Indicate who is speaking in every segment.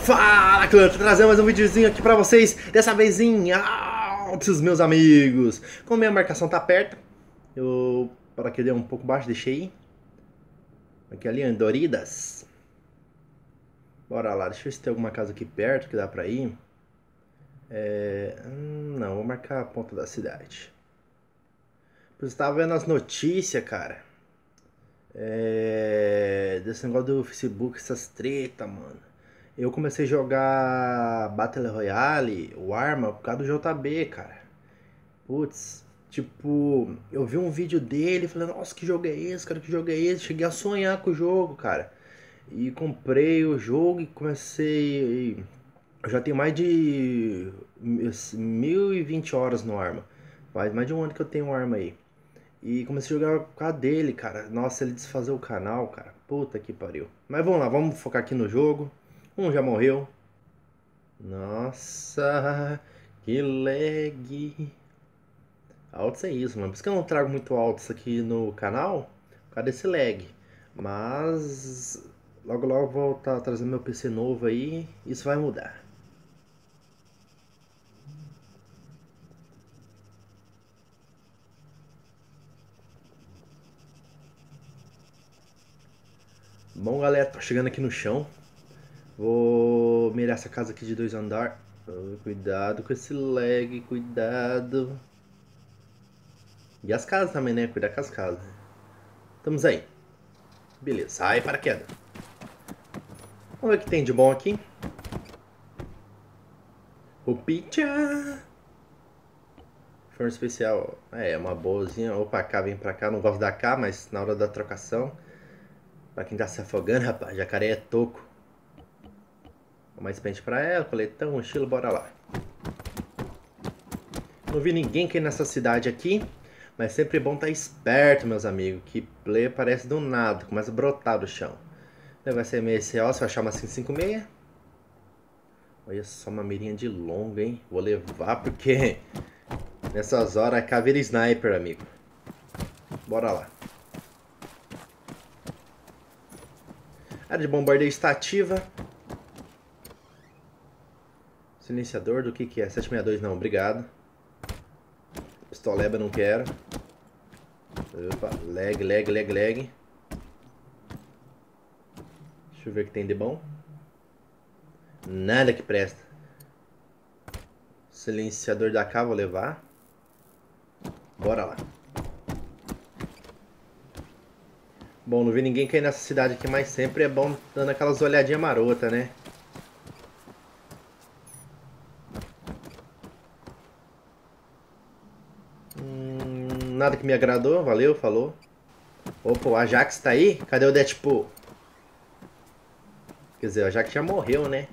Speaker 1: Fala, clã! Tô trazendo mais um videozinho aqui pra vocês, dessa vez em altos, meus amigos. Como minha marcação tá perto, eu para que dê um pouco baixo, deixei aqui ali, em Doridas. Bora lá, deixa eu ver se tem alguma casa aqui perto que dá pra ir. Não, vou marcar a ponta da cidade. Eu estava vendo as notícias, cara. Desse negócio do Facebook, essas treta, mano. Eu comecei a jogar Battle Royale, o Arma, por causa do JB, cara. Putz, tipo, eu vi um vídeo dele falando, nossa, que jogo é esse, cara, que jogo é esse? Cheguei a sonhar com o jogo, cara. E comprei o jogo e comecei. Eu já tenho mais de 1020 horas no Arma. Faz mais de um ano que eu tenho o Arma aí. E comecei a jogar por causa dele, cara. Nossa, ele desfazer o canal, cara. Puta que pariu. Mas vamos lá, vamos focar aqui no jogo. Um já morreu. Nossa, que lag. Altos é isso, mano. Por isso que eu não trago muito altos aqui no canal, por causa desse lag. Mas logo logo vou estar trazendo meu PC novo aí, isso vai mudar. Bom, galera, tô chegando aqui no chão. Vou mirar essa casa aqui de 2 andares. Cuidado com esse lag, cuidado. E as casas também, né? Cuidar com as casas. Estamos aí. Beleza, sai paraquedas. Vamos ver o que tem de bom aqui. O Picha. Forno especial, uma boazinha. Opa, cá, vem pra cá. Não gosto da cá, mas na hora da trocação. Pra quem tá se afogando, rapaz, jacaré é toco. Mais pente pra ela, coletão, mochila, bora lá. Não vi ninguém cair nessa cidade aqui, mas sempre bom estar esperto, meus amigos. Que play aparece do nada, começa a brotar do chão. O negócio é MSO, se eu achar uma 556. Olha só, uma mirinha de longa, hein? Vou levar porque nessas horas a caveira sniper, amigo. Bora lá. Área de bombardeio está ativa. Silenciador, do que é? 762 não, obrigado. Pistoleba não quero. Opa, lag. Deixa eu ver o que tem de bom. Nada que presta. Silenciador da K, vou levar. Bora lá. Bom, não vi ninguém cair nessa cidade aqui, mas sempre é bom dando aquelas olhadinhas marotas, né? Nada que me agradou, valeu, falou. Opa, o Ajax tá aí? Cadê o Deadpool? Quer dizer, o Ajax já morreu, né?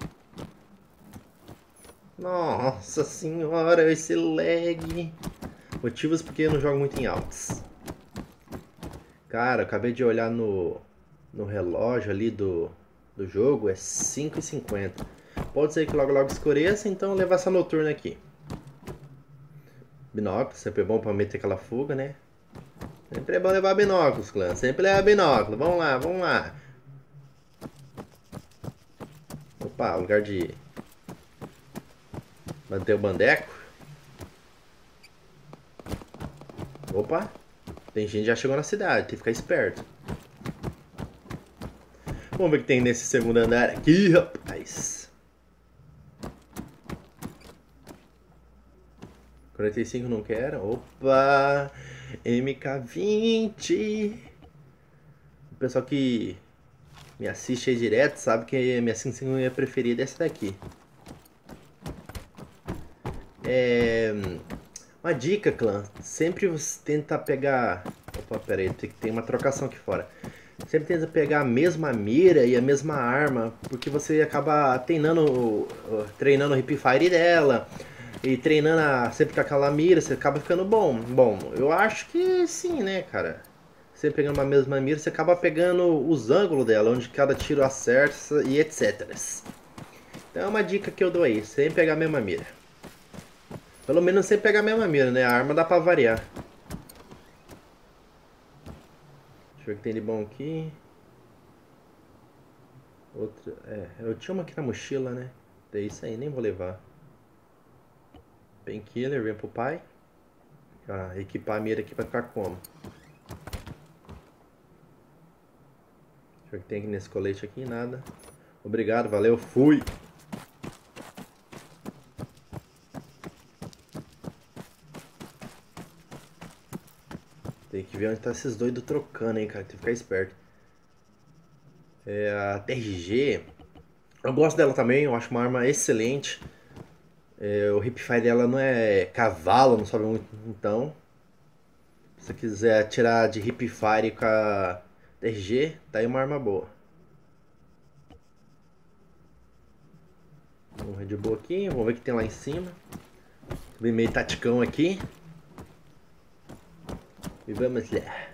Speaker 1: Nossa senhora, esse lag. Motivos porque eu não jogo muito em altos. Cara, eu acabei de olhar no relógio ali do jogo, é 5h50. Pode ser que logo logo escureça, então eu vou levar essa noturna aqui. Binóculo, sempre é bom pra meter aquela fuga, né? Sempre é bom levar binóculos, clã. Sempre leva binóculo. Vamos lá, vamos lá. Opa, lugar de manter o bandeco. Opa, tem gente que já chegou na cidade, tem que ficar esperto. Vamos ver o que tem nesse segundo andar aqui, rapaz. 45 não quero. Opa, MK20. O pessoal que me assiste aí direto sabe que a minha 556 preferida é essa daqui. Uma dica, clã. Sempre você tenta pegar... Opa, pera aí, tem uma trocação aqui fora. Sempre tenta pegar a mesma mira e a mesma arma, porque você acaba treinando o hip fire dela e treinando sempre com aquela mira, você acaba ficando bom. Bom, eu acho que sim, né, cara? Sempre pegando uma mesma mira, você acaba pegando os ângulos dela, onde cada tiro acerta e etc. Então é uma dica que eu dou aí, sempre pegar a mesma mira. Pelo menos sempre pegar a mesma mira, né? A arma dá pra variar. Deixa eu ver o que tem de bom aqui. Outra. É, eu tinha uma aqui na mochila, né? É isso aí, nem vou levar. Painkiller, vem pro pai. Ah, equipar a mira aqui pra ficar como? Deixa eu ver o que tem aqui nesse colete aqui, nada. Obrigado, valeu, fui! Tem que ver onde tá esses doidos trocando, hein, cara. Tem que ficar esperto. É, a TRG, eu gosto dela também, eu acho uma arma excelente. É, o hipfire dela não é cavalo, não sobe muito, então. Se você quiser atirar de hipfire com a TRG, tá aí uma arma boa. Vamos de boa aqui, vamos ver o que tem lá em cima. Subir meio taticão aqui. E vamos lá.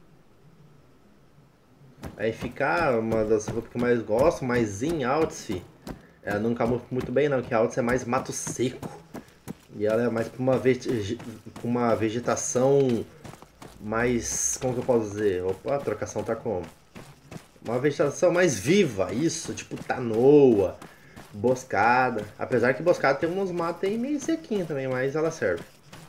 Speaker 1: Aí ficar uma das roupas que eu mais gosto, mas em Alts, ela não camufla muito bem não, que a Alts é mais mato seco. E ela é mais pra uma vegetação mais, como que eu posso dizer? Opa, a trocação tá como? Uma vegetação mais viva, isso, tipo tanoa, boscada. Apesar que boscada tem uns matos aí meio sequinho também, mas ela serve.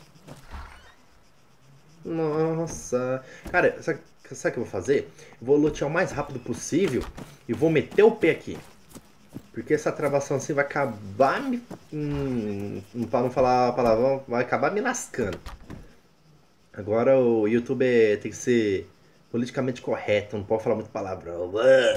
Speaker 1: Nossa. Cara, sabe o que eu vou fazer? Vou lutear o mais rápido possível e vou meter o pé aqui. Porque essa travação assim vai acabar me. Pra não falar palavrão, vai acabar me lascando. Agora o YouTube tem que ser politicamente correto, não pode falar muito palavrão.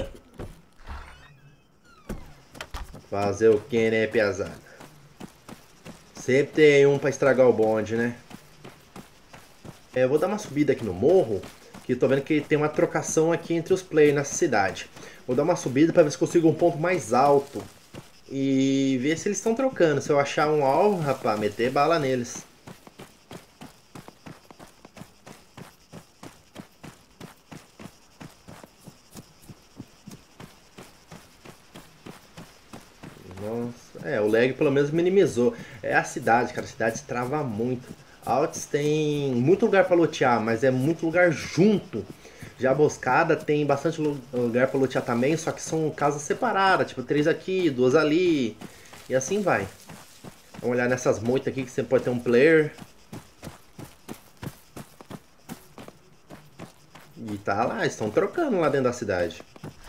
Speaker 1: Fazer o que, né, piazada? Sempre tem um pra estragar o bonde, né? Eu vou dar uma subida aqui no morro, que eu tô vendo que tem uma trocação aqui entre os players nessa cidade. Vou dar uma subida pra ver se consigo um ponto mais alto e ver se eles estão trocando. Se eu achar um alvo, rapaz, meter bala neles. Nossa, o lag pelo menos minimizou. É a cidade, cara, a cidade se trava muito. Alts tem muito lugar pra lotear, mas é muito lugar junto. Já a Boscada tem bastante lugar pra lotear também, só que são casas separadas, tipo três aqui, duas ali, e assim vai. Vamos olhar nessas moitas aqui que você pode ter um player. E tá lá, estão trocando lá dentro da cidade.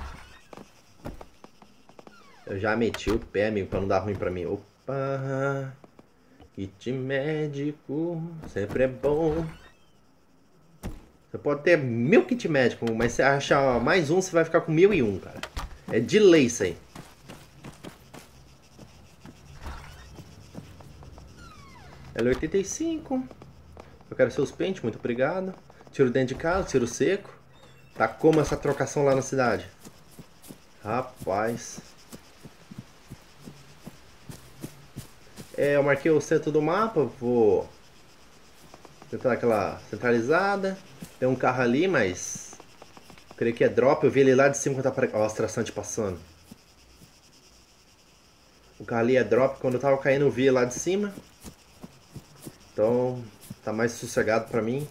Speaker 1: Eu já meti o pé, amigo, pra não dar ruim pra mim. Opa! Kit médico, sempre é bom. Você pode ter 1000 kit médico, mas se achar mais um, você vai ficar com 1001, cara. É de lei isso aí. L85. Eu quero seus pentes, muito obrigado. Tiro dentro de casa, tiro seco. Tá como essa trocação lá na cidade? Rapaz. Eu marquei o centro do mapa, vou tentar aquela centralizada. Tem um carro ali, mas creio que é drop. Eu vi ele lá de cima quando tá para. Ó, as traçantes passando. O carro ali é drop. Quando eu tava caindo, eu vi ele lá de cima. Então, tá mais sossegado pra mim.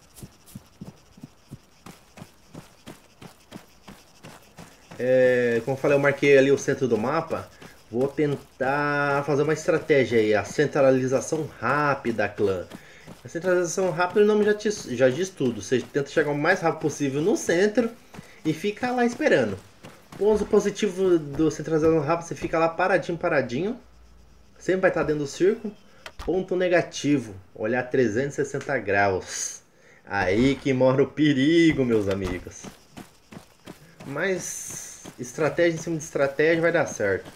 Speaker 1: Como eu falei, eu marquei ali o centro do mapa. Vou tentar fazer uma estratégia aí. A centralização rápida, clã. A centralização rápida, o nome já diz tudo. Você tenta chegar o mais rápido possível no centro e fica lá esperando. Ponto positivo do centralização rápida, você fica lá paradinho, paradinho. Sempre vai estar dentro do círculo. Ponto negativo, olhar 360 graus. Aí que mora o perigo, meus amigos. Mas estratégia em cima de estratégia vai dar certo.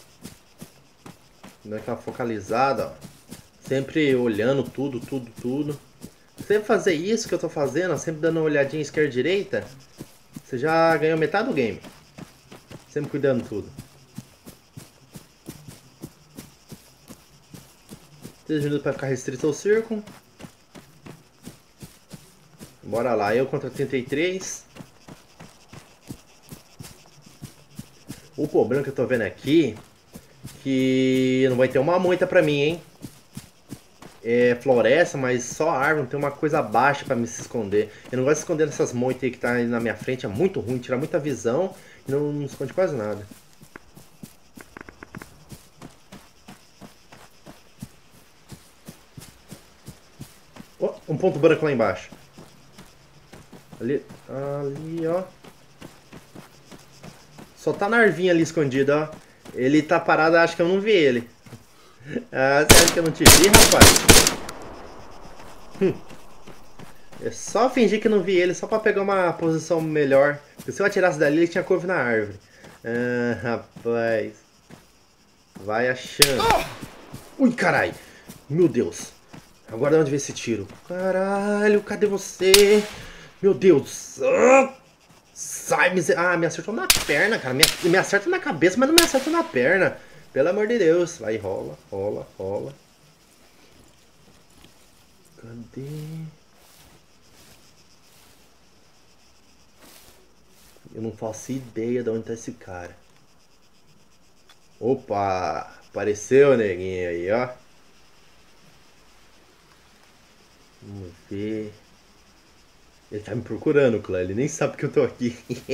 Speaker 1: Dando aquela focalizada, ó. Sempre olhando tudo, tudo, tudo. Sempre fazer isso que eu tô fazendo, ó, sempre dando uma olhadinha esquerda e direita, você já ganhou metade do game. Sempre cuidando de tudo. 3 minutos para ficar restrito ao círculo. Bora lá, eu contra 33. O problema que eu tô vendo aqui, que não vai ter uma moita pra mim, hein. É floresta, mas só árvore, não tem uma coisa baixa pra me se esconder. Eu não gosto de esconder nessas moitas aí que tá aí na minha frente, é muito ruim, tira muita visão Não esconde quase nada. Oh, um ponto branco lá embaixo. Ali, ó. Só tá na arvinha ali escondido, ó. Ele tá parado, acho que eu não vi ele. Ah, você acha que eu não te vi, rapaz? É só fingir que não vi ele, só pra pegar uma posição melhor. Porque se eu atirasse dali, ele tinha couve na árvore. Ah, rapaz. Vai achando. Ui, caralho. Meu Deus. Agora de onde veio esse tiro? Caralho, cadê você? Meu Deus. Sai, me acertou na perna, cara. Me acerta na cabeça, mas não me acerta na perna. Pelo amor de Deus. Vai, rola, rola, rola. Cadê? Eu não faço ideia de onde tá esse cara. Opa! Apareceu, neguinho aí, ó. Vamos ver. Ele tá me procurando, Clã. Ele nem sabe que eu tô aqui.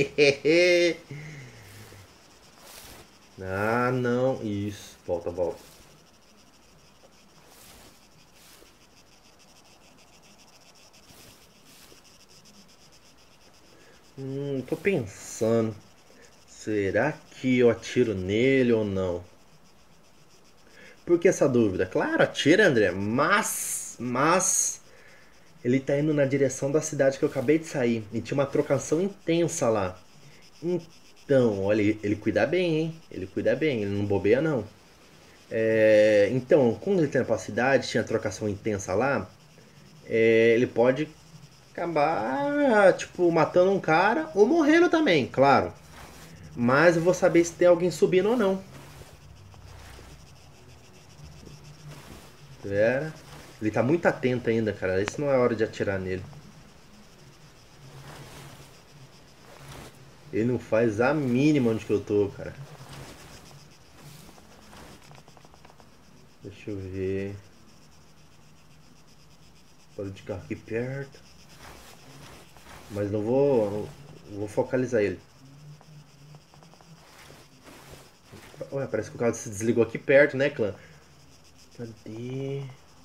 Speaker 1: Ah, não. Isso. Volta, volta. Tô pensando. Será que eu atiro nele ou não? Por que essa dúvida? Claro, atira, André. Mas... Ele tá indo na direção da cidade que eu acabei de sair. E tinha uma trocação intensa lá. Então, olha, ele cuida bem, hein? Ele cuida bem, ele não bobeia não. Então, quando ele tá indo pra cidade, tinha trocação intensa lá, ele pode acabar, tipo, matando um cara ou morrendo também, claro. Mas eu vou saber se tem alguém subindo ou não. Vera. Ele tá muito atento ainda, cara. Esse não é hora de atirar nele. Ele não faz a mínima onde que eu tô, cara. Deixa eu ver. Barulho de carro aqui perto. Mas não vou focalizar ele. Ué, parece que o carro se desligou aqui perto, né, clã? Cadê?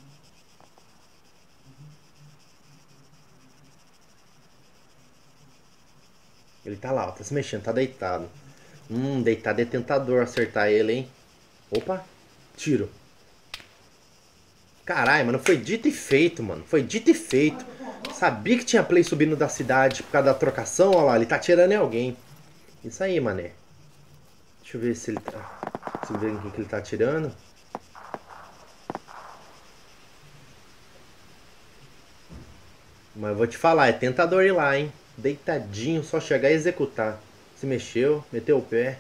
Speaker 1: Ele tá lá, ó, tá se mexendo, tá deitado. Deitado é tentador acertar ele, hein? Opa, tiro. Caralho, mano, foi dito e feito, mano. Foi dito e feito. Sabia que tinha play subindo da cidade por causa da trocação, ó lá, ele tá atirando em alguém. Isso aí, mané. Deixa eu ver se ele tá. Deixa eu ver em quem que ele tá atirando. Mas eu vou te falar, é tentador ir lá, hein? Deitadinho, só chegar e executar. Se mexeu, meteu o pé.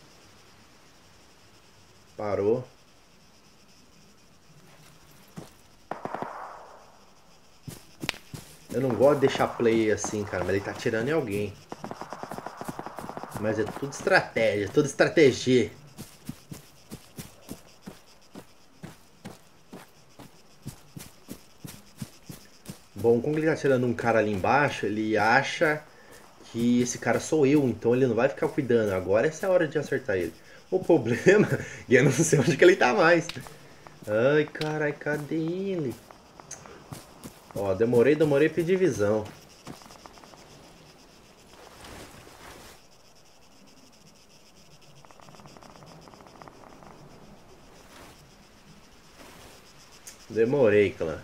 Speaker 1: Parou. Eu não gosto de deixar play assim, cara, mas ele tá atirando em alguém. Mas é tudo estratégia, tudo estratégia. Bom, como ele tá atirando um cara ali embaixo, ele acha que esse cara sou eu, então ele não vai ficar cuidando. Agora essa é a hora de acertar ele. O problema, e eu não sei onde que ele tá mais. Ai, carai, cadê ele? Ó, demorei pra pedir visão. Demorei, clã.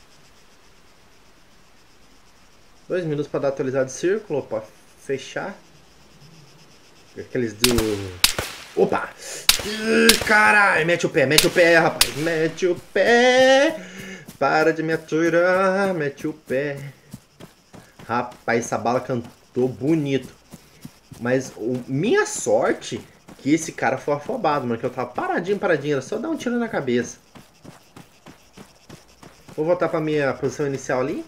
Speaker 1: 2 minutos pra dar atualizado de círculo, opa, fechar. Aqueles do... Opa! Caralho, mete o pé, rapaz. Mete o pé. Para de me atirar, mete o pé. Rapaz, essa bala cantou bonito. Mas minha sorte que esse cara foi afobado, mano. Que eu tava paradinho, era só dar um tiro na cabeça. Vou voltar pra minha posição inicial ali.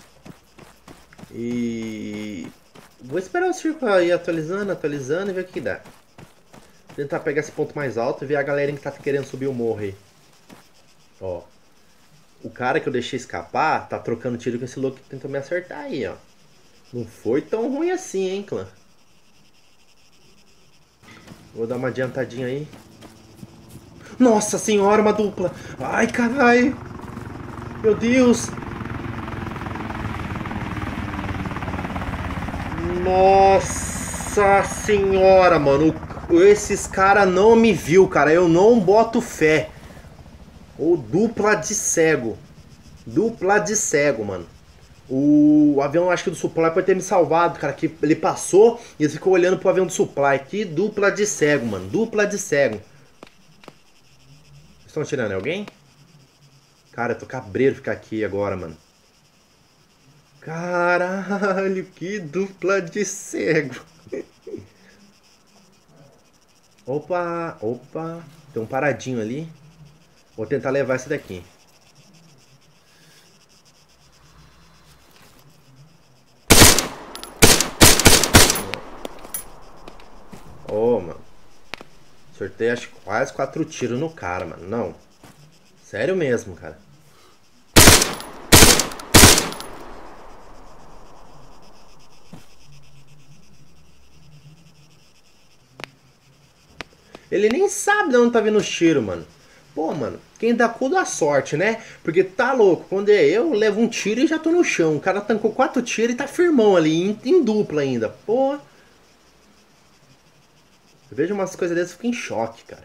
Speaker 1: E... Vou esperar o círculo aí atualizando e ver o que dá. Tentar pegar esse ponto mais alto e ver a galera que tá querendo subir o morro aí. Ó. O cara que eu deixei escapar tá trocando tiro com esse louco que tentou me acertar aí, ó. Não foi tão ruim assim, hein, clã. Vou dar uma adiantadinha aí. Nossa senhora, uma dupla. Ai, caralho. Meu Deus. Nossa senhora, mano. Esses caras não me viu, cara. Eu não boto fé. Ou dupla de cego. Dupla de cego, mano. O avião, acho que do supply pode ter me salvado, cara. Que ele passou e ele ficou olhando pro avião do supply. Que dupla de cego, mano. Dupla de cego. Estão atirando em alguém? Cara, eu tô cabreiro ficar aqui agora, mano. Caralho, que dupla de cego. Opa, opa. Tem um paradinho ali. Vou tentar levar esse daqui. Ô, mano. Acertei acho que quase 4 tiros no cara, mano. Não. Sério mesmo, cara. Ele nem sabe de onde tá vindo o tiro, mano. Pô, mano, quem dá cu dá sorte, né? Porque tá louco, quando é eu levo um tiro e já tô no chão. O cara tancou 4 tiros e tá firmão ali, em dupla ainda. Pô. Eu vejo umas coisas dessas e fico em choque, cara.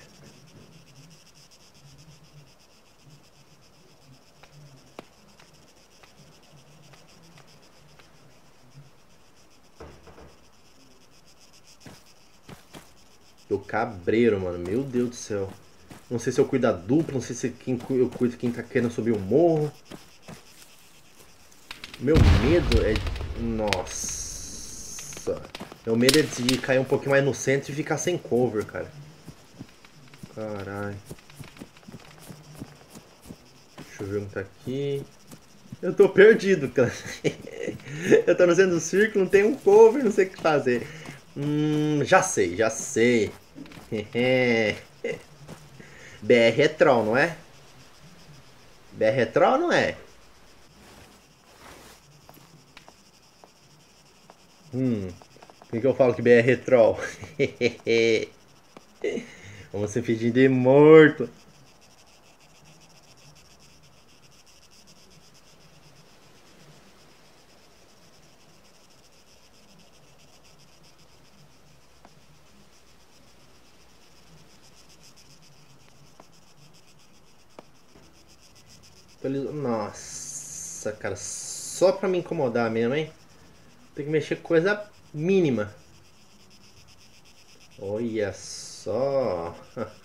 Speaker 1: Tô cabreiro, mano. Meu Deus do céu. Não sei se eu cuido da dupla, não sei se eu cuido quem tá querendo subir o morro. Meu medo é... Nossa. Meu medo é de cair um pouquinho mais no centro e ficar sem cover, cara. Caralho. Deixa eu ver um que tá aqui. Eu tô perdido, cara. Eu tô no centro do círculo, não tenho um cover, não sei o que fazer. Já sei, já sei. BR é troll, não é? BR é troll, não é? Por que eu falo que BR é troll? Vamos se fingir de morto. Nossa, cara, só pra me incomodar mesmo, hein? Tem que mexer com coisa mínima. Olha só.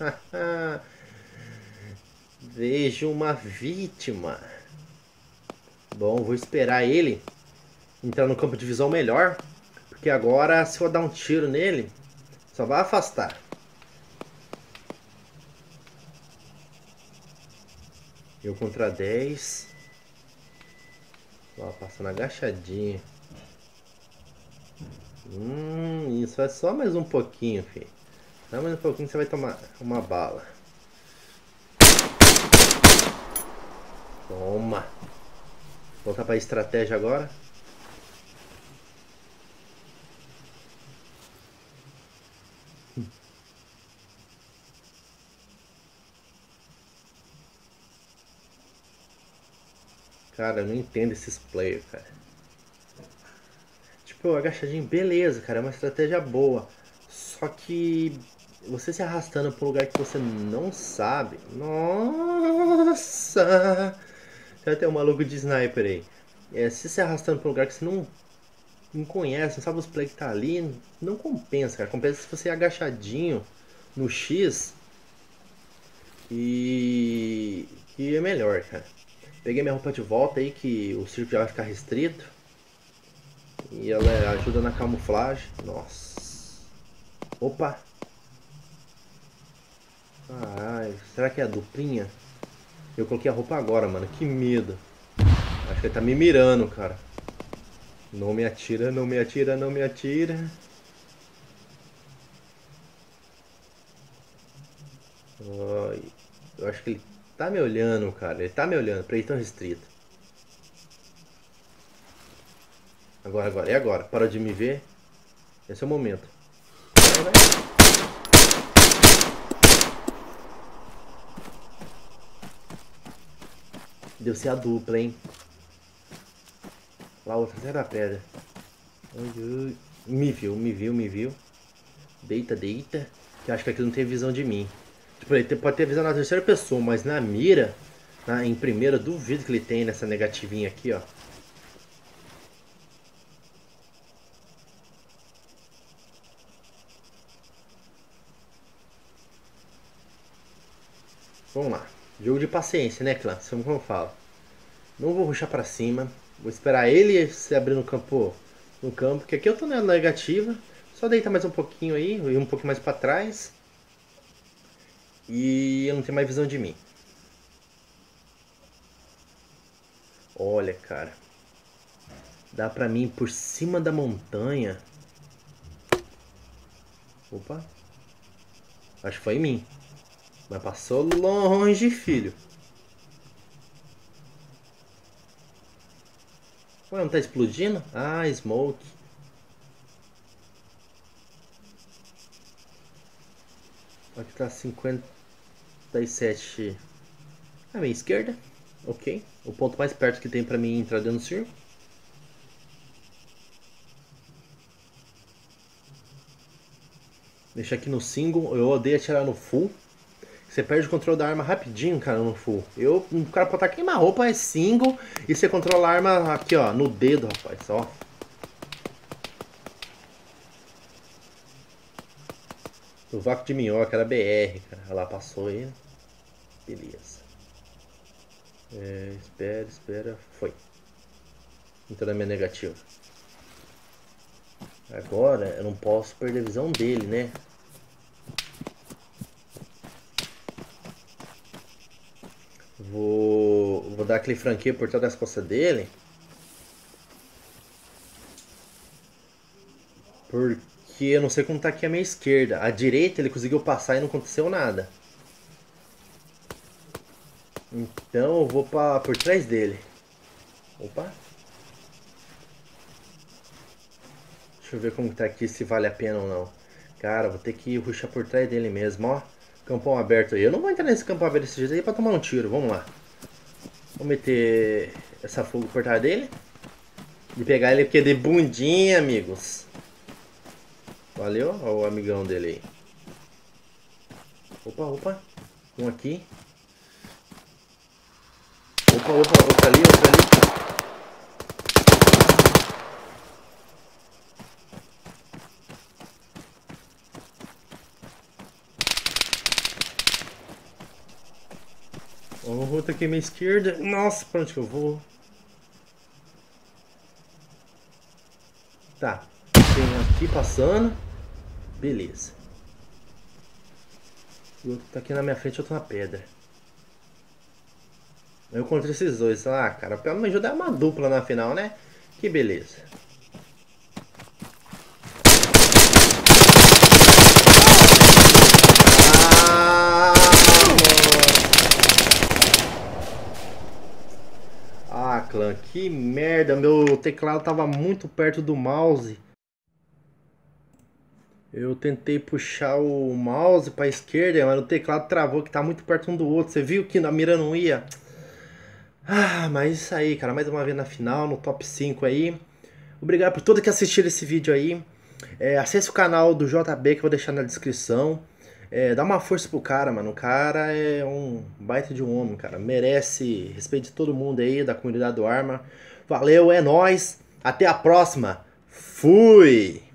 Speaker 1: Vejo uma vítima. Bom, vou esperar ele entrar no campo de visão melhor. Porque agora, se eu dar um tiro nele, só vai afastar. Eu contra 10. Ó, passando agachadinho. Isso é só mais um pouquinho, filho. Só mais um pouquinho que você vai tomar uma bala. Toma. Voltar pra estratégia agora. Cara, eu não entendo esses players, cara. Tipo, agachadinho, beleza, cara, é uma estratégia boa. Só que você se arrastando pra um lugar que você não sabe. Nossa! Já tem um maluco de sniper aí. Se arrastando pra um lugar que você não conhece, não sabe os play que tá ali, não compensa, cara. Compensa se você ir agachadinho no X e que é melhor, cara. Peguei minha roupa de volta aí, que o circo já vai ficar restrito. E ela ajuda na camuflagem. Nossa. Opa. Caralho. Será que é a duplinha? Eu coloquei a roupa agora, mano. Que medo. Acho que ele tá me mirando, cara. Não me atira, não me atira, não me atira. Ai, eu acho que ele tá me olhando, cara. Ele tá me olhando. Pra ele tão restrito. Agora, agora. É agora. Para de me ver. Esse é o momento. Vai, vai. Deu ser a dupla, hein? Lá outra atrás da pedra. Me viu, me viu, me viu. Deita, deita. Que eu acho que aqui não tem visão de mim. Tipo, ele pode ter visão na terceira pessoa, mas na mira, em primeira, duvido que ele tem nessa negativinha aqui, ó. Vamos lá. Jogo de paciência, né, clã? Como eu falo. Não vou rushar pra cima. Vou esperar ele se abrir no campo. No campo, que aqui eu tô na negativa. Só deita mais um pouquinho aí, e um pouco mais pra trás. E eu não tenho mais visão de mim. Olha, cara. Dá pra mim ir por cima da montanha. Opa. Acho que foi em mim. Mas passou longe, filho. Ué, não tá explodindo? Ah, smoke. Aqui tá 57. À minha esquerda. Ok. O ponto mais perto que tem pra mim entrar dentro do círculo. Deixa aqui no single. Eu odeio atirar no full. Você perde o controle da arma rapidinho, cara, no full. O cara pode estar queima-roupa, é single. E você controla a arma aqui, ó, no dedo, rapaz, ó. O vácuo de minhoca, era BR, cara. Olha lá, passou aí. Beleza. Espera, espera. Foi. Entrou na minha negativa. Agora, eu não posso perder a visão dele, né? Vou dar aquele franqueio por trás das costas dele. Porque eu não sei como tá aqui a minha esquerda. A direita ele conseguiu passar e não aconteceu nada. Então eu vou por trás dele. Opa. Deixa eu ver como tá aqui, se vale a pena ou não. Cara, vou ter que rushar por trás dele mesmo, ó. Campão aberto aí. Eu não vou entrar nesse campão aberto desse jeito aí pra tomar um tiro. Vamos lá. Vou meter essa fogo por trás dele. E pegar ele porque é de bundinha, amigos. Valeu? Olha o amigão dele aí. Opa, opa. Um aqui. Opa, opa, outro ali, outro ali. Outro aqui à minha esquerda. Nossa, pra onde que eu vou? Tá. Tem um aqui passando. Beleza. E o outro tá aqui na minha frente, eu tô na pedra. Eu encontrei esses dois. Ah, cara, pelo menos ajudar uma dupla na final, né? Que beleza. Ah, clã, que merda. Meu teclado tava muito perto do mouse. Eu tentei puxar o mouse pra esquerda, mas o teclado travou que tá muito perto um do outro. Você viu que na mira não ia? Ah, mas isso aí, cara. Mais uma vez na final, no top 5 aí. Obrigado por todos que assistiram esse vídeo aí. Acesse o canal do JB que eu vou deixar na descrição. Dá uma força pro cara, mano. O cara é um baita de um homem, cara. Merece respeito de todo mundo aí, da comunidade do Arma. Valeu, é nóis. Até a próxima. Fui!